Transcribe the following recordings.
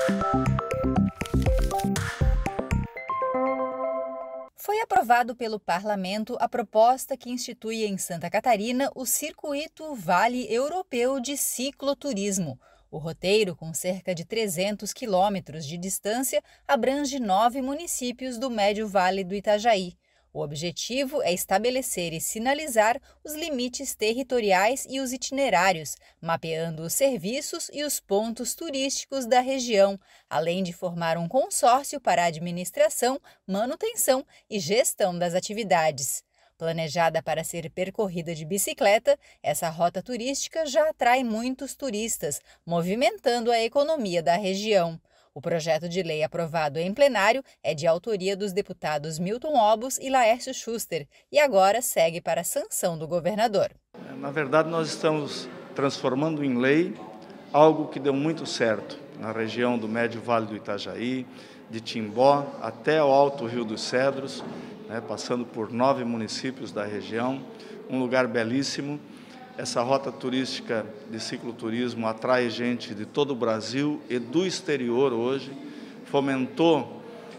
Foi aprovado pelo Parlamento a proposta que institui em Santa Catarina o Circuito Vale Europeu de Cicloturismo. O roteiro, com cerca de 300 quilômetros de distância, abrange 9 municípios do Médio Vale do Itajaí. O objetivo é estabelecer e sinalizar os limites territoriais e os itinerários, mapeando os serviços e os pontos turísticos da região, além de formar um consórcio para a administração, manutenção e gestão das atividades. Planejada para ser percorrida de bicicleta, essa rota turística já atrai muitos turistas, movimentando a economia da região. O projeto de lei aprovado em plenário é de autoria dos deputados Milton Obos e Laércio Schuster e agora segue para a sanção do governador. Na verdade, nós estamos transformando em lei algo que deu muito certo na região do Médio Vale do Itajaí, de Timbó até o Alto Rio dos Cedros, passando por 9 municípios da região, um lugar belíssimo. Essa rota turística de cicloturismo atrai gente de todo o Brasil e do exterior hoje, fomentou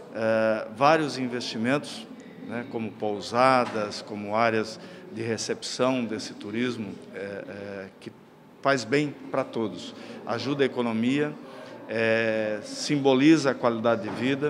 vários investimentos, como pousadas, como áreas de recepção desse turismo, que faz bem para todos, ajuda a economia, simboliza a qualidade de vida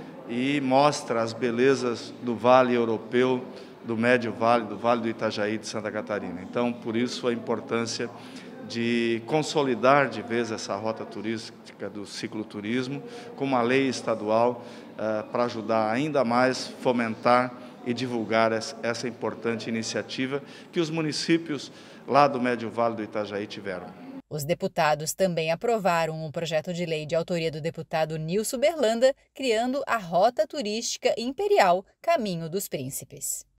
e mostra as belezas do Vale Europeu, do Médio Vale, do Vale do Itajaí de Santa Catarina. Então, por isso, a importância de consolidar de vez essa rota turística do cicloturismo com uma lei estadual para ajudar ainda mais fomentar e divulgar essa importante iniciativa que os municípios lá do Médio Vale do Itajaí tiveram. Os deputados também aprovaram um projeto de lei de autoria do deputado Nilson Berlanda, criando a Rota Turística Imperial Caminho dos Príncipes.